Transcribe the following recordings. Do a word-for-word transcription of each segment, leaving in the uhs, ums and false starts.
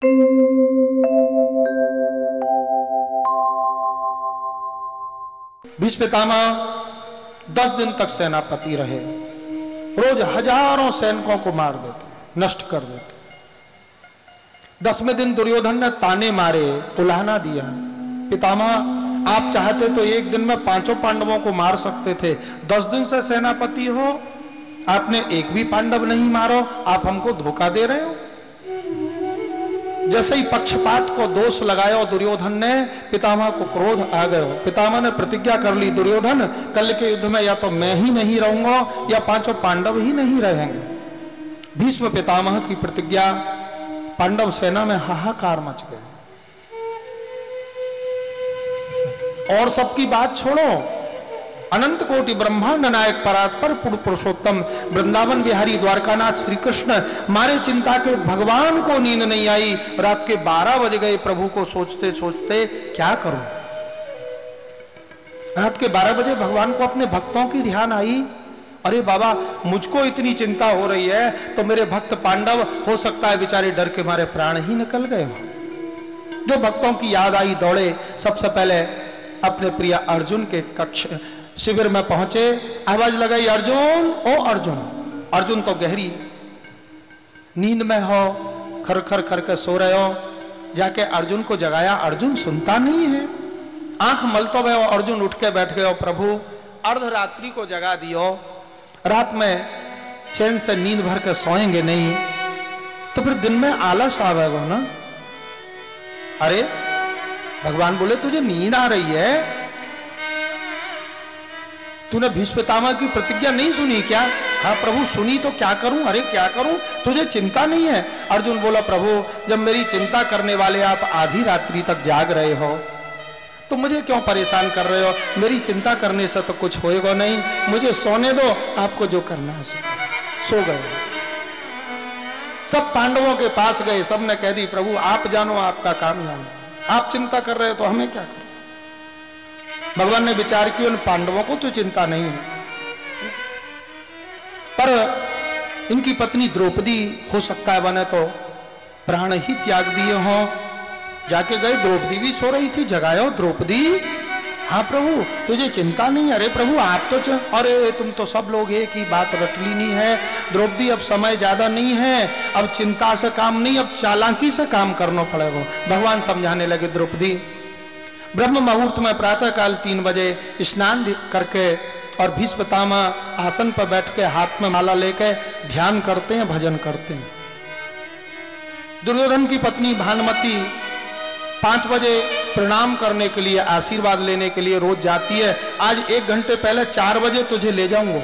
भीष्म पितामह दस दिन तक सेनापति रहे, रोज हजारों सैनिकों को मार देते, नष्ट कर देते। दसवें दिन दुर्योधन ने ताने मारे, उलाहना दिया, पितामह आप चाहते तो एक दिन में पांचों पांडवों को मार सकते थे, दस दिन से सेनापति हो, आपने एक भी पांडव नहीं मारो, आप हमको धोखा दे रहे हो। जैसे ही पक्षपात को दोष लगाया दुर्योधन ने, पितामह को क्रोध आ गया। पितामह ने प्रतिज्ञा कर ली, दुर्योधन कल के युद्ध में या तो मैं ही नहीं रहूंगा या पांचों पांडव ही नहीं रहेंगे। भीष्म पितामह की प्रतिज्ञा, पांडव सेना में हाहाकार मच गए। और सबकी बात छोड़ो, अनंत कोटि ब्रह्मांड नायक परात्पर पूर्ण पुरुषोत्तम वृंदावन बिहारी द्वारकानाथ श्री कृष्ण मारे चिंता के भगवान को नींद नहीं आई। रात के बारह बज गए, प्रभु को सोचते सोचते क्या करूं। रात के बारह बजे भगवान को अपने भक्तों की ध्यान आई, अरे बाबा मुझको इतनी चिंता हो रही है तो मेरे भक्त पांडव हो सकता है बेचारे डर के मारे प्राण ही निकल गए हो। जो भक्तों की याद आई दौड़े, सबसे पहले अपने प्रिय अर्जुन के कक्ष शिविर में पहुंचे, आवाज लगाई, अर्जुन ओ अर्जुन। अर्जुन तो गहरी नींद में हो, खर खर खर के सो रहे हो। जाके अर्जुन को जगाया, अर्जुन सुनता नहीं है, आंख मलतो हुए हो। अर्जुन उठ के बैठ गए, प्रभु अर्धरात्रि को जगा दियो, रात में चैन से नींद भर के सोएंगे नहीं तो फिर दिन में आलस आवेगा ना। अरे भगवान बोले तुझे नींद आ रही है, तूने भीष्म पितामह की प्रतिज्ञा नहीं सुनी क्या? हाँ प्रभु सुनी, तो क्या करूं? अरे क्या करूं, तुझे चिंता नहीं है? अर्जुन बोला, प्रभु जब मेरी चिंता करने वाले आप आधी रात्रि तक जाग रहे हो तो मुझे क्यों परेशान कर रहे हो? मेरी चिंता करने से तो कुछ होएगा नहीं, मुझे सोने दो, आपको जो करना है सो। सो गए। सब पांडवों के पास गए, सबने कह दी, प्रभु आप जानो, आपका काम जानो, आप चिंता कर रहे हो तो हमें क्या करें? भगवान ने विचार किया, उन पांडवों को तो चिंता नहीं है, पर इनकी पत्नी द्रौपदी हो सकता है बने तो प्राण ही त्याग दिए हो। जाके गए, द्रौपदी भी सो रही थी, जगायो द्रौपदी। हाँ प्रभु तुझे चिंता नहीं? अरे प्रभु आप तो च... अरे तुम तो सब लोग एक ही बात रट ली नहीं है द्रौपदी, अब समय ज्यादा नहीं है, अब चिंता से काम नहीं, अब चालाकी से काम करना पड़ेगा। भगवान समझाने लगे, द्रौपदी ब्रह्म मुहूर्त में प्रातः काल तीन बजे स्नान करके और भीष्म पितामह आसन पर बैठ के हाथ में माला लेके ध्यान करते हैं, भजन करते हैं। दुर्योधन की पत्नी भानुमति पांच बजे प्रणाम करने के लिए, आशीर्वाद लेने के लिए रोज जाती है। आज एक घंटे पहले चार बजे तुझे ले जाऊंगा।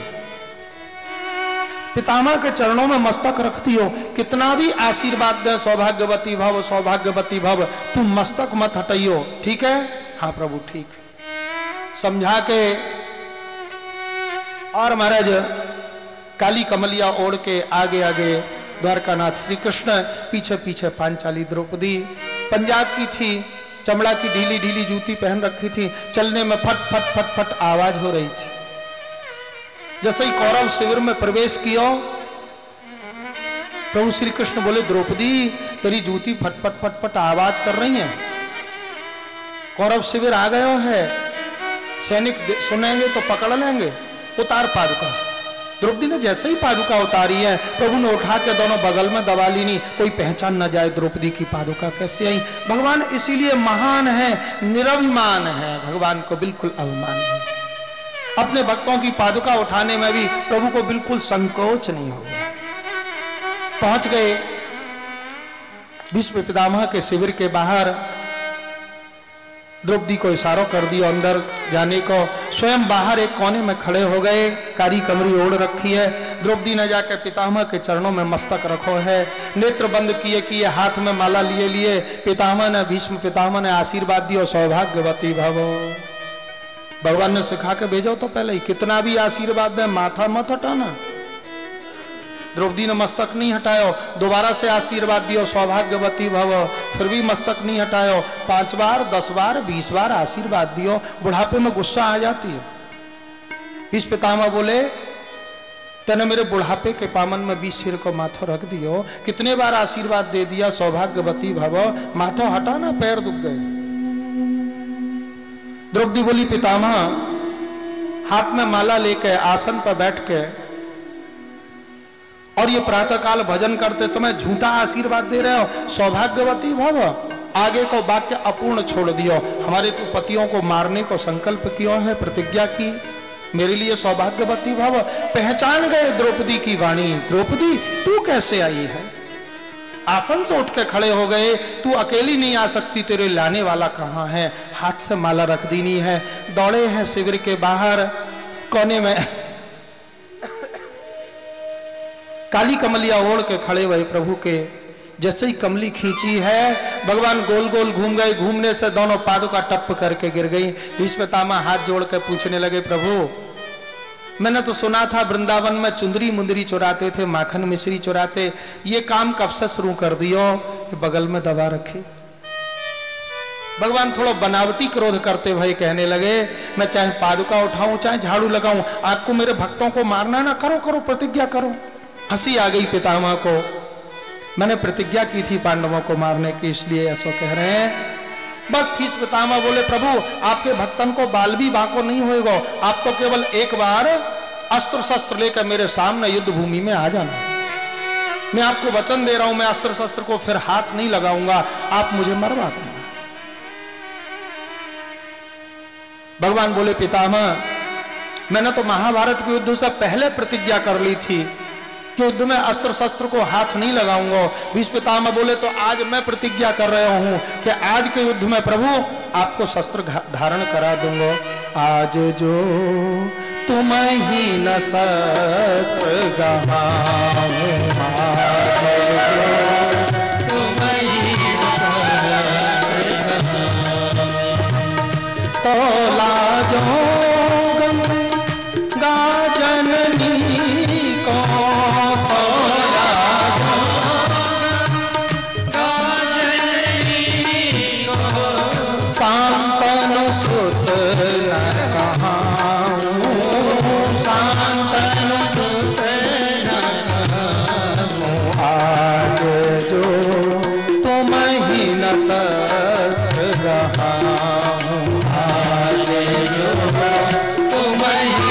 पितामह के चरणों में मस्तक रखती हो, कितना भी आशीर्वाद दे, सौभाग्यवती भव सौभाग्यवती भव, तू मस्तक मत हटाइयो, ठीक है? हाँ प्रभु ठीक है। समझा के और महाराज काली कमलिया ओढ़ के आगे आगे द्वारकानाथ श्री कृष्ण, पीछे पीछे पांचाली द्रौपदी। पंजाब की थी, चमड़ा की ढीली ढीली जूती पहन रखी थी, चलने में फट फट फट फट आवाज हो रही थी। जैसे ही कौरव शिविर में प्रवेश किया, प्रभु श्री कृष्ण बोले, द्रौपदी तेरी जूती फट फट फट फट आवाज कर रही है, कौरव शिविर आ गया है, सैनिक सुनेंगे तो पकड़ लेंगे, उतार पादुका। द्रौपदी ने जैसे ही पादुका उतारी है, प्रभु ने उठा के दोनों बगल में दबा ली, नहीं कोई पहचान न जाए द्रौपदी की पादुका कैसे आई। भगवान इसीलिए महान है, निरभिमान है, भगवान को बिल्कुल अभिमान है। अपने भक्तों की पादुका उठाने में भी प्रभु को बिल्कुल संकोच नहीं होगा। पहुंच गए भीष्म पितामह के शिविर के बाहर, द्रौपदी को इशारा कर दिया अंदर जाने को, स्वयं बाहर एक कोने में खड़े हो गए, कारी कमरी ओढ़ रखी है। द्रौपदी ने जाकर पितामह के चरणों में मस्तक रखो है, नेत्र बंद किए किए, हाथ में माला लिए लिए पितामह ने, भीष्म पितामह ने आशीर्वाद दिया, सौभाग्यवती भव। भगवान ने सिखा के भेजो तो पहले ही, कितना भी आशीर्वाद दे माथा मत हटाना। द्रौपदी ने मस्तक नहीं हटायो, दोबारा से आशीर्वाद दियो, सौभाग्यवती भव, फिर भी मस्तक नहीं हटायो, पांच बार दस बार बीस बार आशीर्वाद दियो। बुढ़ापे में गुस्सा आ जाती है। इस पितामह बोले, तने मेरे बुढ़ापे के पामन में बीच सिर को माथो रख दियो, कितने बार आशीर्वाद दे दिया सौभाग्यवती भव, माथो हटाना पैर दुख गए। द्रौपदी बोली पितामह, हाथ में माला लेके आसन पर बैठ के और ये प्रातःकाल भजन करते समय झूठा आशीर्वाद दे रहे हो, सौभाग्यवती भव, आगे को वाक्य अपूर्ण छोड़ दियो। हमारे तो पतियों को मारने को संकल्प क्यों है, प्रतिज्ञा की, मेरे लिए सौभाग्यवती भव। पहचान गए द्रौपदी की वाणी, द्रौपदी तू कैसे आई है? आसन से उठ के खड़े हो गए, तू अकेली नहीं आ सकती, तेरे लाने वाला कहाँ है? हाथ से माला रख देनी है। दौड़े हैं शिविर के बाहर, कोने में काली कमलिया ओढ़ के खड़े हुए प्रभु के। जैसे ही कमली खींची है, भगवान गोल गोल घूम गए, घूमने से दोनों पादुका टप करके गिर गई। भीष्म पितामह हाथ जोड़ के पूछने लगे, प्रभु मैंने तो सुना था वृंदावन में चुंदरी मुंदरी चुराते थे, माखन मिश्री चुराते, ये काम कब से शुरू कर दियो? बगल में दबा रखी। भगवान थोड़ा बनावटी क्रोध करते भाई कहने लगे, मैं चाहे पादुका उठाऊं चाहे झाड़ू लगाऊं, आपको मेरे भक्तों को मारना ना, करो करो प्रतिज्ञा करो। हंसी आ गई पितामह को, मैंने प्रतिज्ञा की थी पांडवों को मारने की, इसलिए ऐसा कह रहे हैं। बस भीष्म पितामह बोले, प्रभु आपके भक्तन को बाल भी बांको नहीं होएगा, आप तो केवल एक बार अस्त्र शस्त्र लेकर मेरे सामने युद्ध भूमि में आ जाना। मैं आपको वचन दे रहा हूं, मैं अस्त्र शस्त्र को फिर हाथ नहीं लगाऊंगा, आप मुझे मरवा दें। भगवान बोले, पितामह मैंने तो महाभारत के युद्ध से पहले प्रतिज्ञा कर ली थी कि युद्ध में अस्त्र शस्त्र को हाथ नहीं लगाऊंगा। भीष्म पितामह बोले, तो आज मैं प्रतिज्ञा कर रहा हूं कि आज के युद्ध में प्रभु आपको शस्त्र धारण करा दूंगा। आज जो तुम ही न शस्त्र गवाओ, तुम ही तो लाजो गम गाजननी को, शांतनु सुत न कहाऊं, शांतनु सुत न कहाऊं, आज जो तुम ही न शस्त्र गवाऊं, आज जो तुम ही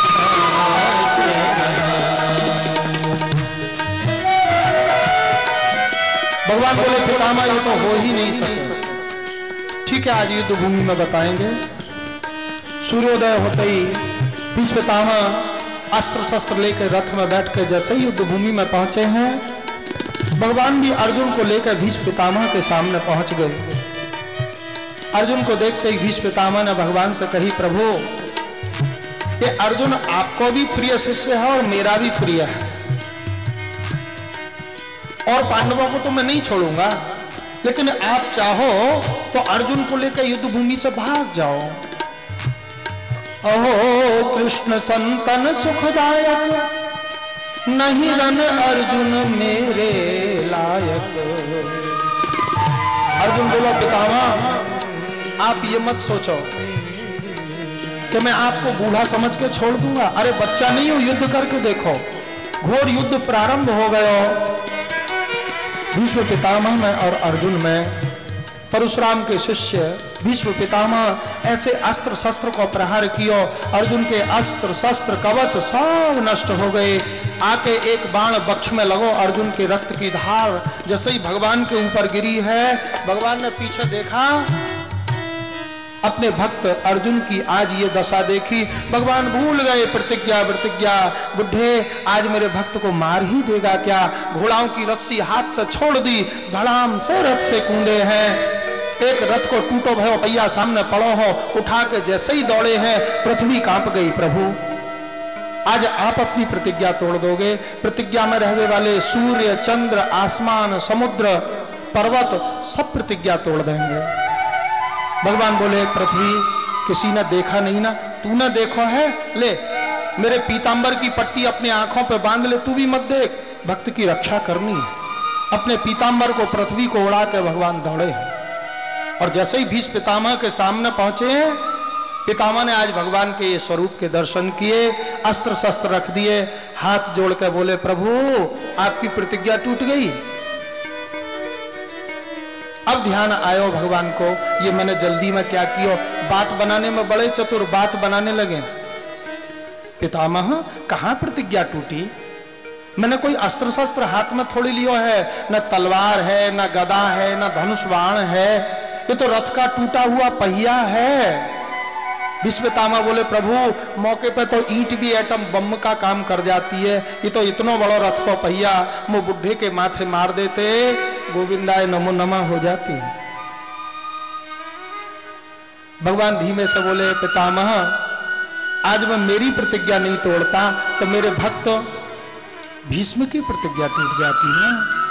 भगवान बोले, पितामह ये तो हो ही नहीं सकता। ठीक है, आज युद्ध भूमि में बताएंगे। सूर्योदय होते ही भीष्म पितामह अस्त्र शस्त्र लेकर रथ में बैठ कर जैसे ही युद्ध भूमि में पहुंचे हैं, भगवान भी अर्जुन को लेकर भीष्म पितामह के सामने पहुंच गए। अर्जुन को देखते ही भीष्म पितामह ने भगवान से कही, प्रभु ये अर्जुन आपको भी प्रिय शिष्य है और मेरा भी प्रिय है, और पांडवों को तो मैं नहीं छोड़ूंगा, लेकिन आप चाहो तो अर्जुन को लेकर युद्ध भूमि से भाग जाओ। अहो कृष्ण संतन सुखदायक, नहीं रन अर्जुन मेरे लायक। अर्जुन बोला, पितामह आप ये मत सोचो कि मैं आपको बूढ़ा समझ के छोड़ दूंगा। अरे बच्चा नहीं हो, युद्ध करके देखो। घोर युद्ध प्रारंभ हो गया भीष्म पितामह में और अर्जुन में। परशुराम के शिष्य भीष्म पितामह ऐसे अस्त्र शस्त्र को प्रहार किया, अर्जुन के अस्त्र शस्त्र कवच सब नष्ट हो गए। आके एक बाण वक्ष में लगो, अर्जुन के रक्त की धार जैसे ही भगवान के ऊपर गिरी है, भगवान ने पीछे देखा, अपने भक्त अर्जुन की आज ये दशा देखी, भगवान भूल गए प्रतिज्ञा प्रतिज्ञा। बुढ़े आज मेरे भक्त को मार ही देगा क्या? घोड़ाओं की रस्सी हाथ से छोड़ दी, धड़ाम से रथ से कूदे हैं। एक रथ को टूटो भयो भैया सामने पड़ो हो, उठा के जैसे ही दौड़े हैं, पृथ्वी कांप गई। प्रभु आज आप अपनी प्रतिज्ञा तोड़ दोगे। प्रतिज्ञा में रहने वाले सूर्य, चंद्र, आसमान, समुद्र, पर्वत सब प्रतिज्ञा तोड़ देंगे। भगवान बोले, पृथ्वी किसी ने देखा नहीं ना, तूने देखो है, ले मेरे पीतांबर की पट्टी अपने आंखों पे बांध ले, तू भी मत देख, भक्त की रक्षा करनी है। अपने पीतांबर को पृथ्वी को उड़ा के भगवान दौड़े हैं, और जैसे ही भीष्म पितामह के सामने पहुंचे हैं, पितामह ने आज भगवान के ये स्वरूप के दर्शन किए, अस्त्र शस्त्र रख दिए, हाथ जोड़ कर बोले प्रभु आपकी प्रतिज्ञा टूट गई। अब ध्यान आयो भगवान को, ये मैंने जल्दी में क्या किया, बात बनाने में बड़े चतुर, बात बनाने लगे। पितामह कहां प्रतिज्ञा टूटी, मैंने कोई अस्त्र शस्त्र हाथ में थोड़ी लियो है, न तलवार है, न गदा है, न धनुष बाण है, ये तो रथ का टूटा हुआ पहिया है। भीष्म पितामह बोले प्रभु मौके पे तो ईंट भी एटम बम का काम कर जाती है, ये तो इतना बड़ा रथ को पहिया वो बुढ़े के माथे मार देते, गोविंदाय नमो नमः हो जाती। भगवान धीमे से बोले पितामह आज मैं मेरी प्रतिज्ञा नहीं तोड़ता तो मेरे भक्त भीष्म की प्रतिज्ञा टूट जाती है।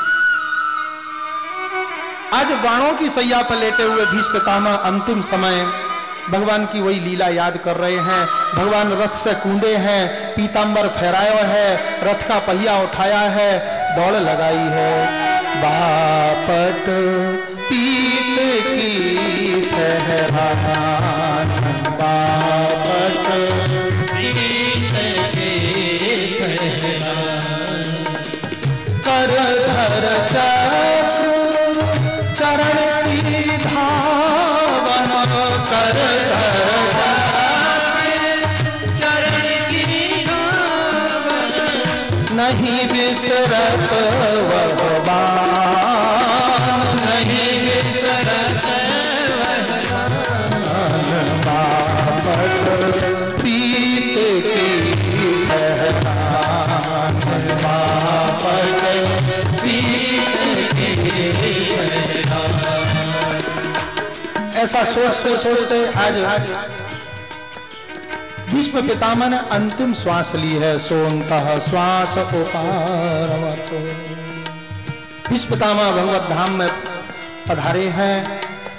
आज बाणों की सैया पर लेटे हुए भीष्म पितामह अंतिम समय भगवान की वही लीला याद कर रहे हैं। भगवान रथ से कूदे हैं, पीतांबर फहराया है, रथ का पहिया उठाया है, दौड़ लगाई है। बापट पीत की फहरान, बापट पीत की फहरान, कर धर चक्र चरण की धावन, कर चरण की धावन, नहीं बिसरत भगवान, नहीं बिसरत भगवान, बापट पीत की फहरान, बापट पीत की फहरान। ऐसा सोचते सोचते आज भीष्म पितामह ने अंतिम श्वास ली है। सोन्तः श्वास उपारमत, भीष्म पितामह भगवत धाम में पधारे हैं।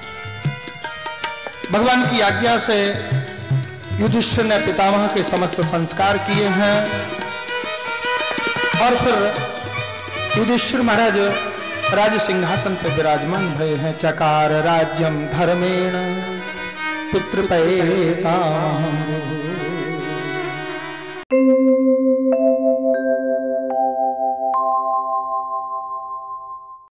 भगवान की आज्ञा से युधिष्ठिर ने पितामह के समस्त संस्कार किए हैं और फिर युधिष्ठिर महाराज राज सिंहासन पर विराजमान भये हैं। चकार राज्यम धर्मेण पितृपैतामहं,